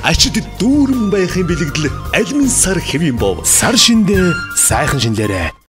ачид дүүрэн байхын бэлэгдэл аль минь сар хэвэн бов. Сар шиндээ сайхан шинлээрээ